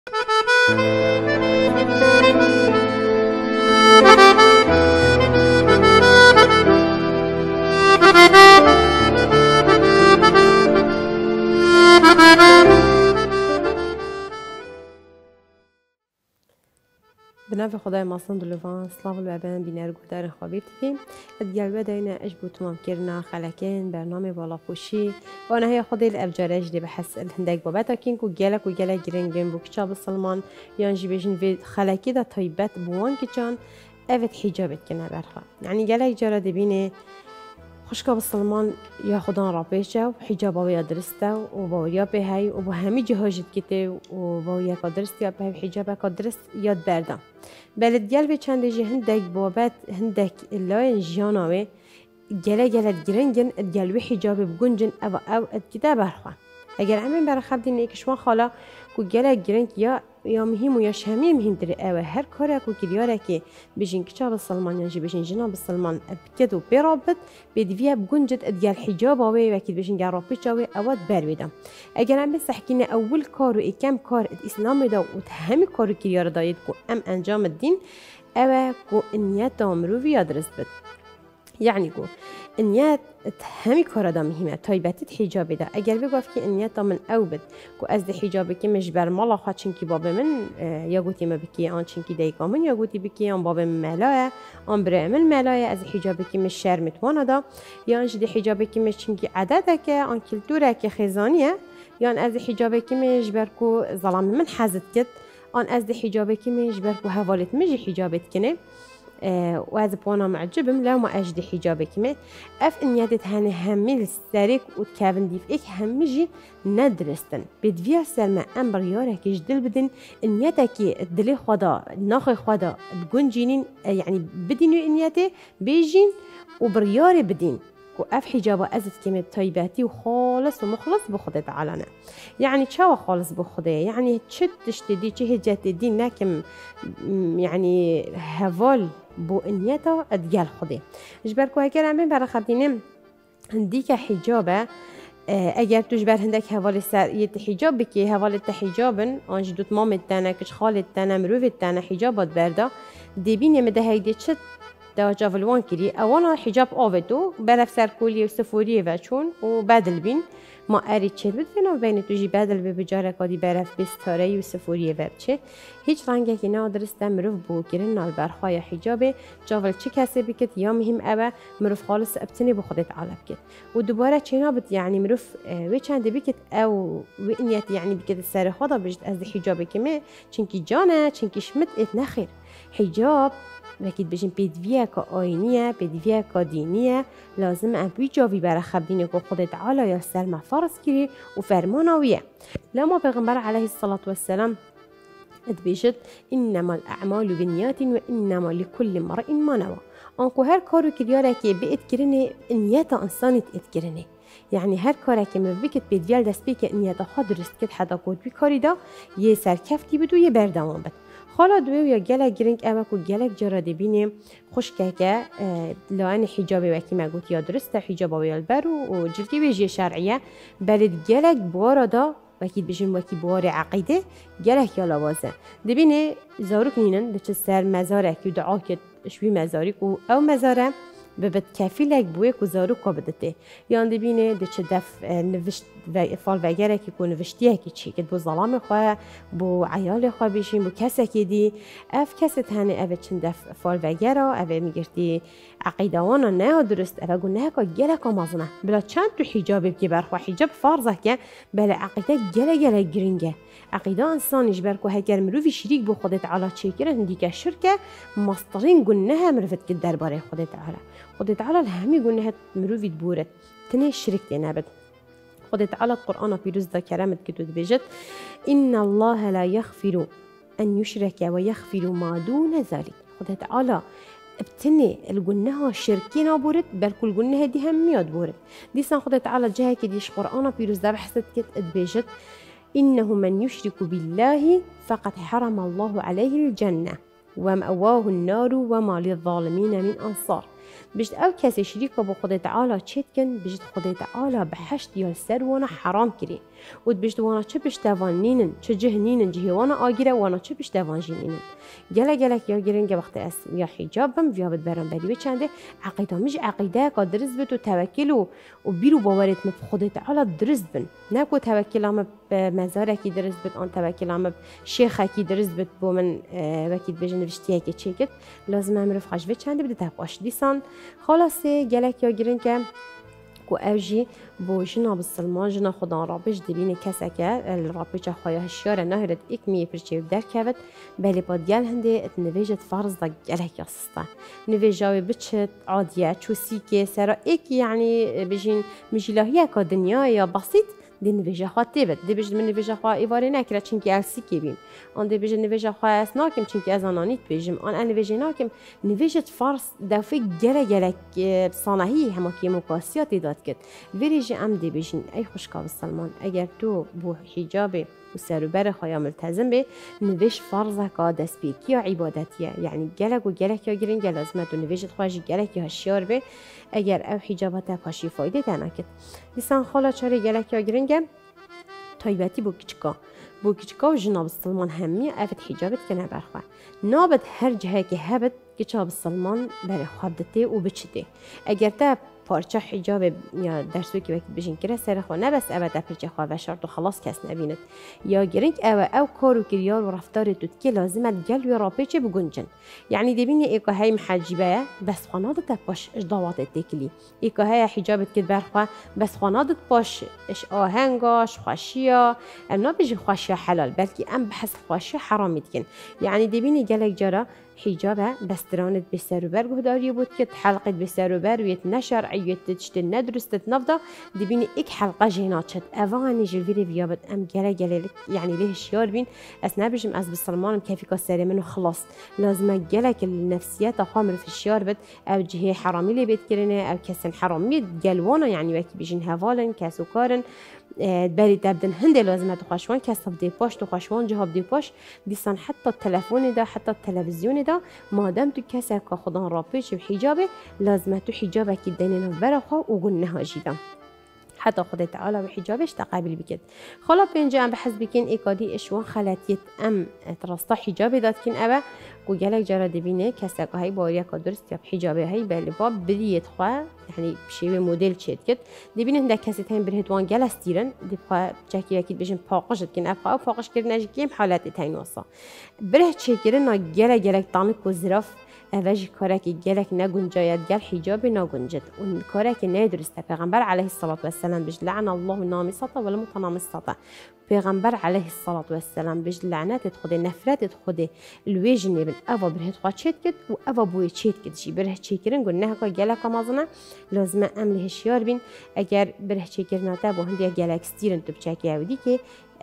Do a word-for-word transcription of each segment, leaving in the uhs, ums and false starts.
به نفع خدای ماسند لوان سلاو الوبن بینر گودار خوابی تیم ادیال بداینا اش بوتمام کرنا خلکن برنامه بالا خوشی و آنها هی خدای الابجارج دی بحث الهندق بابتا کین کو گلک و گلک گرنگن بو کتاب سلمان یانجی بجن في خلکی دا طیبت بوان کچان اوت حجابت کنه برخا یعنی گلک جرا دبینه خوشکا بسلمان یا خدا را پیشه و حجاب آویا درسته و باوریا به هی و با همی جهاجت کته و باوریا که درست یا به حجاب که درست یاد بردم. بلد گل به چند جه هندک بابت هندک لای جانوه گله گله گرنگن گل به حجاب بگنجن او او ادکده برخوان. اگر همین برای خب دین ایکشون خالا کو گله گرنگ یا یا مهم و یا شهمی مهم داره اوه هر کاری کو کلیاره که بجین کچاب سلمان یا بجین جناب سلمان بکد و برابط بدویه بگنجد ادگل حجاب آوی و کد بجین گرافیش آوی اواد برویدم اگر هم بس حکینه اول کار و اکم کار اسلام دا و همه کار کلیاره داید کو ام انجام الدین اوه کو نیت امرو وی درست بد یعنی کو نیت همه کار دا مهمه تایبتی حجاب ده اگر بگفت که نیت من او بد کو از ده حجاب که مش بر مالا خواهد چنکی باب من یا گوتی ما بکی آن چنکی دیگه من یا گوتی بکی آن باب من ملایه آن برای من ملایه از حجاب که مش شر متوانه دا یا آنش ده حجاب که مش چنکی عدده که آن کلتوره که خزانیه یا آن از حجاب که مش بر کو ظلام من حزت کد آن از ده حجاب که مش بر کو حوالت مجی حجابت کنه و از بونا معجبم لو ما أجد حجابك ما أف إن يدت هني هميل السريك وتكابن ديف إك همجي ندرستن بدفيا سلمى أمبر يارك جدل بدن إن يدك الدلي خدا ناخي خدا تجونجين يعني بدينو إن يده بيجين وبرياري بدين وأف حجابه أزت كمية طيباتي وخالص ومخلص بخده تعالنا يعني شو خالص بخده يعني تشد تشتدي تشي هجت الدين لكن يعني هفال بو انيتا اديال خده جبركو هكذا من برا خبدينم هنديك حجابه اگر توش بر هندک حوال سر یه حجاب بکی حوال تحجابن آنج دوت مامت تنه کش خالت تنه مروفت تنه حجابات بردا دبینه مده هیده چت دا جاولوان کری اولا حجاب آوتو برف سر کولی و سفوریه و چون و بدل بین ما اری چه بدفنا و بین توجی بدل به بجاره کادی برف بستاره و سفوریه و بچه هیچ رنگه که نه درسته مروف بو کرن نال برخای حجابه جاول چه کسی بکت یا مهم اوه مروف خالص ابتنی با خودت علب کت و دوباره چه نابد يعني مروف و چند بکت او و انیت يعني بکت سر خدا بجد از حجابه که ما چنکی جانه چنکی شمت ات نخیر حجاب وکید بجیم بدویه که آینیه بدویه که دینیه لازم ابوی جاوی برای خبدینه که خود تعالی یا سلم فرض کری و فرمانویه لما پیغمبر علیه الصلاة والسلام ادبیشت انما الاعمال بالنیات و انما لكل امرئ ما نوى آنکو هر کارو که دیاره که بید کرنه نیت انسانت اد کرنه يعني هر کاری که مرویکت بدویل دست بی که نیت خود درست کد حدا کود بی کاری دا یه سرکفتی بدو یه بردوان بد خالا دوی یا گله گرنگ اوه کو گله جرا دبینه خوش که که لان حجاب وکی مگوت یا درسته حجاب ویال برو و جلکی ویجی شرعیه بلد گله بوارا دا وکی بجن وکی بوار عقیده گله یا لوازه دبینه زاروک نینن دچ سر مزاره که دعا که شوی مزاری کو او مزاره ببد کافیلک بوی کو زارو کو بدته یان دبینه دچ دف نوشت و فال وگره که کو نوشتیه کی چی که بو ظلام خو بو عیال خو بشین بو کسه کی دی اف کسه تنه او چند دف فال وگره او میگرتی عقیده وانا نه درست او گونه کا گله کا مازنه بلا چند تو حجاب کی برخوا حجاب فرضه که بلا عقیده گله گله گرینگه عقیده انسان اجبر کو هگر مروی شریک بو خودت تعالی چیکره هندیکه شرکه مسترین گونه مرفت که درباره خودت تعالی خودت تعالی همه گونه مروی بورد تنه شرک نبد خودت تعالی القرآن في رزق كرامت كتب بجد إن الله لا يغفر أن يشرك ويغفر ما دون ذلك خودت تعالی ابتني الجنها شركين بورد بل كل جنها دي هم مياد بورد دي سان خودت تعالی جه كديش قرآن في رزق بحثت كت بجد إنه من يشرك بالله فقد حرم الله عليه الجنة ومأواه النار وما للظالمين من أنصار بجد او کسی شریک با خود تعالی چیت کن بجد خود تعالی به حشت یا سر وانا حرام کری و بجد وانا چه پشتوان نینن چه جهنینن جهوانا آگیره وانا چه پشتوان جنینن گله گله یا گرنگ وقت اس یا حجابم یا بد برام بری چنده عقیده مش عقیده که درست بت و توکل و بیرو باورت مف خود تعالی درست بن نکو توکلام به مزاره کی درست بت آن توکلام شیخ کی درست بت بو من وکید بجن نوشتیه که چیکت لازم امر فخش به چنده بده تپاش دیسان خلاصه گله یا گرنگ کو اوجی بو جناب السلمان جنا خدا رابش دبین کسی که رابچه خواهی هشیار نهرد ایک میه پرچه در کبت بلی پاد گل هنده ات نویجت فرض دا گله یاسسته نویجاوی بچت عادیه چوسی که سرا ایک یعنی بجین مجیلاهیه که دنیا یا بسیط دی نویجه خواه تیبت دی بجد من نویجه خواه ایواره نکره چنکی السی که بیم آن دی بجد نویجه خواه اس ناکم چنکی از آنانیت بیجم آن ان نویجه ناکم نویجت فارس دوفی گله گله صانعی همه که مقاسیاتی داد کد ویریجه ام دی بجین ای خوشکاو سلمان اگر تو بو حجاب و سروبر خواه ملتزم به نویش فرضه که دست بیکی یا عبادتیه یعنی گلک و گلک یا گرین گلازمت و نویشت خواهش گلک یا هشیار به اگر او حجابات پاشی فایده تنکت لیسان خالا چاره گلک یا گرینگه تایبتی بو کچکا بو کچکا و جناب السلمان همیه افت حجابت کنه برخواه نابد هر جهه که هبت کچاب السلمان برای خواب دته و بچته اگر تا پارچه حجاب یا درسوی که وقتی بجین کره سر خو نه بس ابدا پرچه خو و شرط و خلاص کس نبیند یا گرینگ او او کار و کریار و رفتار تو که لازمه گل و راپچه بگنجن یعنی دبین ایکا های محجبه بس خانادت باش اجداوات تکلی ایکا های حجابت که برخوا بس خانادت باش اش آهنگاش خوشیا انا بجی خوشیا حلال بلکه ام بحث خوشیا حرام کن یعنی دبین گلک جرا حجابه بس درانت بسر و بر گهداری بود که حلقت بسر و بر ویت نشر عیت تشت ندرست نفدا دبینی ایک حلقه جینات شد اوانی جلوی بیابد ام گله گله یعنی له شیار بین از نبیشم از بسلمانم کافی کاسر منو خلاص لازم گله که النفسیات خامر في الشیار بد او جهه حرامی لی بيت کرنه او کسن حرامی گلوانا یعنی وقتی بیشین هوالن کسو کارن بری دبدن هنده لازمه تو خوشوان کسب دی پاش تو خوشوان جهاب دی پاش دیسان حتی تلفون دا حتی تلویزیون دا مادام تو کسی که خدا را پیش حجابه لازمه تو حجابه که دینه برخوا و گل نهاجیدم حتی خدا تعالی و حجابش تقابل بکد خلا پنجه ام بحث بکن ایکادی اشوان خلاتیت ام ترستا حجاب داد کن اوه و گلک جرا دبینه کسی که های باریا که درست یا حجابه های بله با بریت خواه یعنی بشیوه مدل چید کد دبینه هنده کسی تایم برهتوان گل استیرن دبخواه جاکی یکید بشن پاقشت کن افخواه و پاقش کردن اجی کم حالت تاین واسا بره چه کرن نا گل گلک تانک و زراف اوج کاری که گلک نگنجاید گل حجاب نگنجد اون کاری که ندرسته پیغمبر علیه الصلاة و السلام بج لعن الله النامصة والمتنامصة پیغمبر علیه الصلاة و السلام بج لعنت خود نفرت خود الویج نبن اوا بره خوا چید کد و اوا بوی چید کد شی بره چی کرن گن نه که گلک مازنه لازم امله شیار بین اگر بره چی کرن تا با هندی گلک استیرن تو بچکی اودی که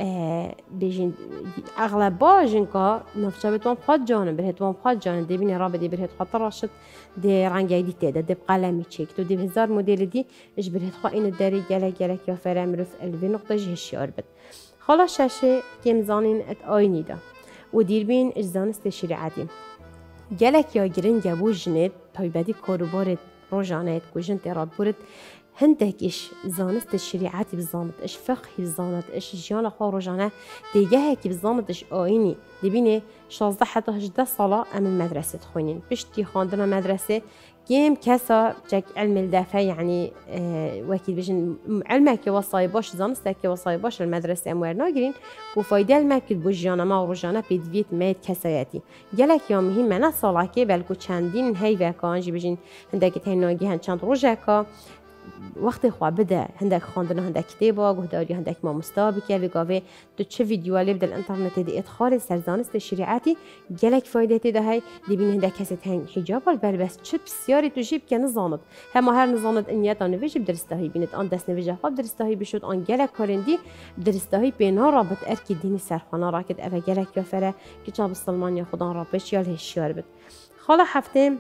بيجين اغلب باجن كا نفسها بتوان بخاد جانب بره توان بخاد جانب دي بيني رابط دي بره تخاد طراشت دي رنگي دي تيدا دي بقلمي تشيك تو دي بهزار موديل دي اش بره تخا این الداري جالك جالك يا فرام رف الفي نقطة جه الشعر بد خلاص شاشة كم زانين ات آيني دا ودير بين اجزان استشريعاتي جالك يا جرين جابو جنت طيبادي كوروبارت روجانات كوجن تيراد بورت هندكش زانست الشريعاتي بالزامت اش فقهي بالزامت اش جيانا خارجانه ديجه هيك بالزامت اش آيني دبيني شازده حتى هجده صلاة ام المدرسة تخوينين بشتي خاندنا مدرسة كيم كسا جاك علم الدافع يعني اه وكيل بيجن علمك وصاي باش زانستك وصاي باش المدرسة اموار ناجرين وفايدة الماكل بوجيانا ما وروجانا بيدفيت ميت كساياتي جالك يا مهم منا صلاة كي بلكو چندين هاي وكا انجي بيجن هندك تهين ناجي هن چند روجاكا وقتی خواب بده هندک خواندن هندک کتابا گهداری هندک ما مستابکه وگاوه تو چه ویدیوالی بدل انترنت دی ادخال سرزانست شریعتی گلک فایده تده های دبین هندک کسی تهین حجاب البر بس چه بسیاری تو جیب که نزاند هما هر نزاند انیت آن نویج بدرسته هایی بیند آن دست نویج خواب درسته هایی بشود آن گلک کارندی درسته هایی بینا رابط ارکی دینی سرخانه را کد اوه گلک یافره که چاب سلمان یا خدا را بش یا لهشیار بد خاله هفته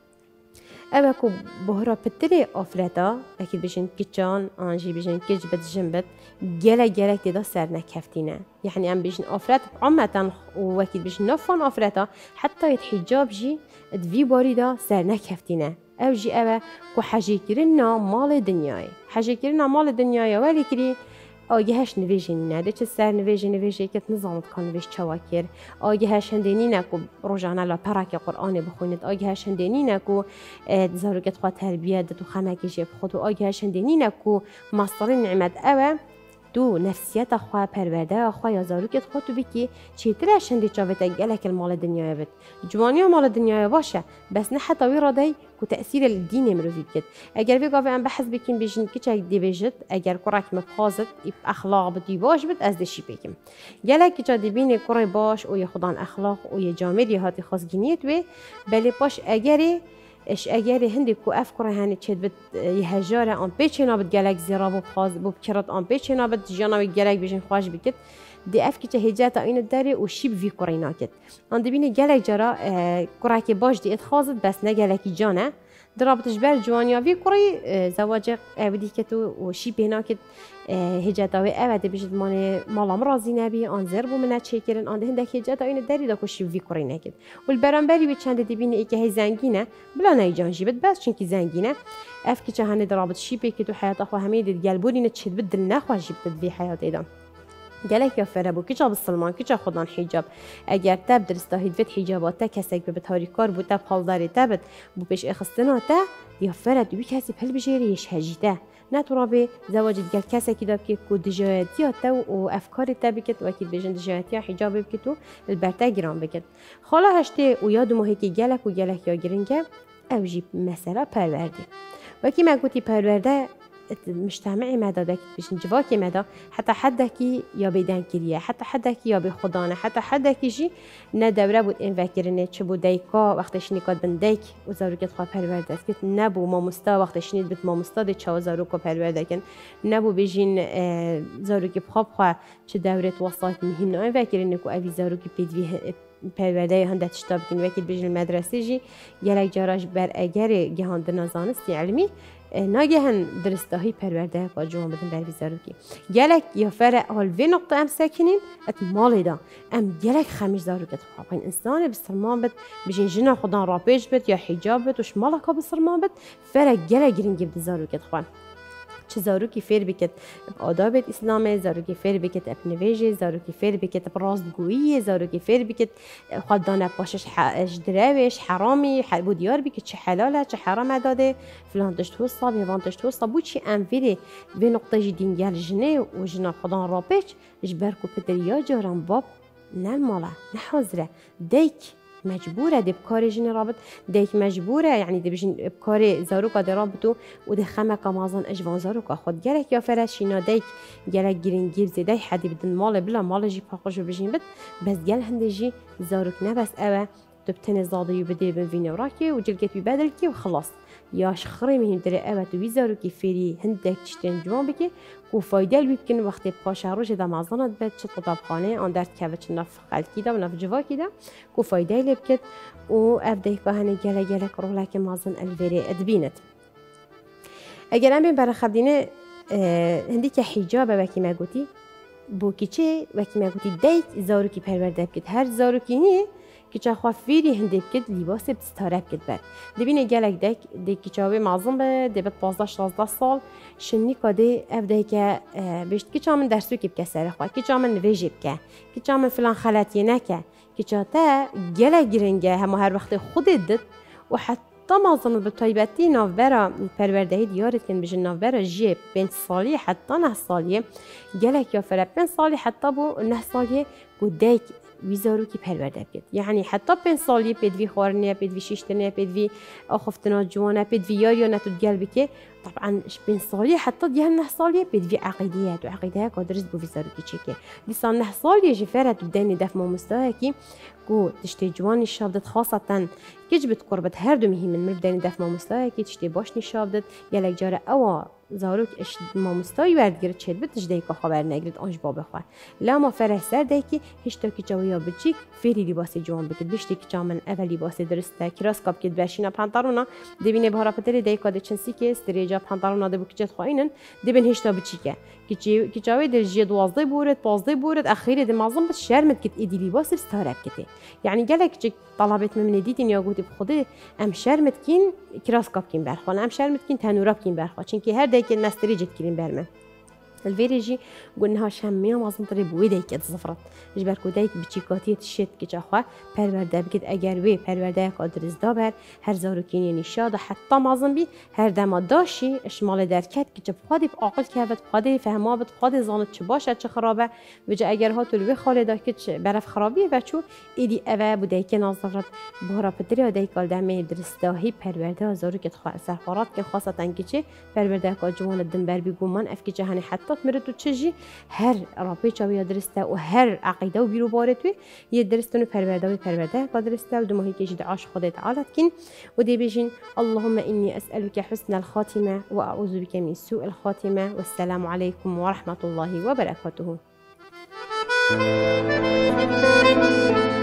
اوه کو بهرا پتری آفرتا اکید بشین کچان آنجی بشین کج بد جنبت گله گله دیدا سر نکفتینه یعنی ام بشین آفرت عامتا و اکید بشین نفان آفرتا حتی یت حجاب جی دوی باری دا سر نکفتینه او جی او کو حجی کرنا مال دنیای حجی کرنا مال دنیای ولی کری آگهش نویجی نده چه سر نویجی نویجی که نظامت کن نویج چواکر آگهش هندینی نکو روزانه لا پراک قرآن بخونید آگهش هندینی نکو زاروگت خوا تربیت تو خانه کشی خود آگهش هندینی نکو مصدر نعمت او تو نفسیت خوا پرورده خوا یا زاروگت خوا تو بکی چیترش هندی چاوت گلک المال دنیای بد جوانی و مال دنیای باشه بس نه حتی وی رادی کو تأثیر الدین مروی بکد اگر وی قاوی ام بحث بکیم بیشین که چه دی بجد اگر کرک مفخازت اخلاق بدی باش بد از دشی بکیم گلک که دی بین کره باش و ی خدان اخلاق و ی جامدی هاتی خاص گنیت و بله باش اگری اش اگری هندی کو افکار هنی چه بد یهجاره آن پیچه نابد گلک زیرا بو خاص بو بکرات آن پیچه نابد جانوی گلک بیشین خواج بکد دی اف که هجات این داره و شیب وی کاری نکد آن دبینه گلک جرا کره که باش دی اتخاذت بس نه گلکی جانه درابطش بر جوانیاوی کری زواج اودی که تو و شیب نکد هجاتاوی اود بیشتر مال مالام رازی نبی آن زر بو منت چکرن آن ده هجات این داری دا کشی وی کاری نکد و برانبری به چند دبینه ای که هی زنگینه بلا نیجان جیبت بس چون که زنگینه اف که چهانه درابط شیبی که تو حیات خو همه دید گلبونی نتشد بدل نخواهی جیبت وی حیات ایدام گلک یا فرابو کجا بسلمان کجا خودان حجاب اگر تب درستاهید وقت حجابات تا کسی که به تاریکار بود تب حالداری تبد بو پیش اخستنا تا یا فرد دوی کسی پل بجریش هجیده نه تو رابه زواج گل کسی که داب که کو دجایتی تا و افکار تبی کت و کی بجن دجایتی حجاب بکتو البرتا گرام بکت خالا هشته و یاد مه که گلک و گلک یا گرینگه او جیب مثلا پرورده و کی مگوتی پرورده مجتمعی مدادك بيش نجواكي مدا حتى حدكي يا بيدان كريه حتى حدكي يا بخدانه حتى حدكي جي ندوره بود این وکرنه چه بود دیکا وقتش نیکات بندیک و زاروکت خواه پرورده کت نبو ما مستا وقتش نید بت ما مستا ده چه زاروکا پرورده کن نبو بجین زاروکی بخواب خواه چه دوره وسط مهم نه این وکرنه کو اوی زاروکی پیدوی پرورده هنده تشتاب کن وکیل بجین مدرسه جی گلک جاراش بر اگر گهاند نزانستی علمی ناگهان درستهایی پرورده با جوان بدن بر ویزاروکی گلک یا فرق حال وی نقطه ام ساکنین ات مالی دا ام گلک خمیش زاروکت خواه انسان بسرمان بد بجین جنا خودان را پیش بد یا حجاب بد وش مالکا بسرمان بد فرق گلک گرینگی بد زاروکت خواه چه زاروکی فیر بکت آداب اسلامه زاروکی فیر بکت اب نویجه زاروکی فیر بکت اب راستگویی زاروکی فیر بکت خدانه پاشش درویش حرامی بودیار بکت چه حلاله چه حرام داده فلان تشت وسطا بیوان تشت وسطا بود چی انفیری و نقطه جدین گل جنه و جنا خدان را پیچ جبرکو پدریا جارم باب نه ماله نه حاضره دیک مجبوره دي بكاري جن رابط ديك مجبوره يعني دي بجن بكاري زاروكا دي رابطو ودي خمكا مازن اجوان زاروكا خود جالك يا فرشينا ديك جالك جرين جيب زي دي حدي بدن مال بلا مال جي باقوش بجين بد بس جال هندي جي زاروك نبس اوه تبتني زادي بدي بفيني وراكي وجلكت ببدلكي وخلاص يا شخري مهم دري اوه تو زاروكي فيري هندك تشتين جوان بكي و فایده الویکن وقتی پاش روش دا مازنات بد چه طبخانه آن درد که چه نف خلکی دا و نف جواکی دا کو فایده لبکت و افده که هنی گله گله کرولک مازن الوری ادبینت اگر هم بین برای خبدینه هندی که حجاب وکی مگوتی بو کیچه وکی مگوتی دیت زاروکی پرورده بکت هر زاروکی نیه که چه خوافیری هندی بکت لباس بستاره بکت بر دبینه گلک دک دکی چاوی معظم به دبت پانزده شانزده سال شنی کادی افده که بیشت کی چامن درسو کی بکسره خوا کی چامن نویجی بکه کی چامن فلان خلاتی نکه کی چاته گلک گرنگه هم هر وقت خودت دد و حتی معظم به طیبتی نوبرا پروردهی دیارت کن بجن نوبرا جیب بین سالی حتی نه سالیه گلک یا فر بین سالی حتی بو نه سالیه بودیک ویزارو کی پرورده بکد یعنی حتی پنج سالی پدوی خورنه پدوی شیشتنه پدوی آخفتنا جوانه پدوی یاری نتود گل بکه طبعا پنج سالی حتی دیگه نه سالی پدوی عقیدیه تو عقیده که درست بو ویزارو کی چیکه لیسان نه سالی جفره تو دنی دف مامستاه کی کو تشتی جوانی شابدت خاصتا کج بت قربت هر دو مهم من دنی دف مامستاه کی تشتی باشنی شابدت یلک جاره اوا زاروک اش مامستای وردگیره چه بتش دیگه خبر نگرید آنج با بخواه لما فرح سر دیگه هیچ تا که جویا بچیک فری لباس جوان بکد بیشتی که جامن اول لباس درسته کراس کاب کد برشینا پانتارونا دبینه بهارا پتری دیگه کاد چنسی که استریجا جاب پانتالونا دبو کجت خوینن دبن هشتا بچیکه کیچی کیچاوی در جی دوازده بورد پازده بورد اخیر دمازم بس شرمت کت ایدی لباس استارب کته یعنی گلک چک طلبت من دیدین یا گوتی بخوده ام شرمت کین کراس کاپ کین برخوان ام شرمت کین تنوراب کین برخوان چون که هر دیگه مستری جت کین برمه الفيريجي قلناها شمية ما زنطري بويدي كده زفرت جبر كودايك بتشيكاتية الشت كجاخوا پرورده بكت اگر وي پرورده قادرز دابر هر زاروكيني نشاده حتى مازن بي هر دما داشي اشمال دركت كجا بخادي بعقل كهبت بخادي فهما بت بخادي زانت چه باشه چه خرابه وجا اگر هاتو الوي خالده كچ برف خرابي وچو ايدي اوه بودايك نازفرت بهرا پتري دايكال دمه درستاهي پرورده زاروكت خوا سرخارات که خاصتا كچه پرورده که جوان الدنبر بيگومان اف كجا هني حتى مرتو تشجي هر رابي چاوي درسته و هر عقيده و بيرو بارتوي يدرستنو پرورده و پرورده قدرسته و دماهي كيجي دعاش خدای تعالى كين ودي بيجين اللهم اني اسالك حسن الخاتمه واعوذ بك من سوء الخاتمه والسلام عليكم ورحمه الله وبركاته.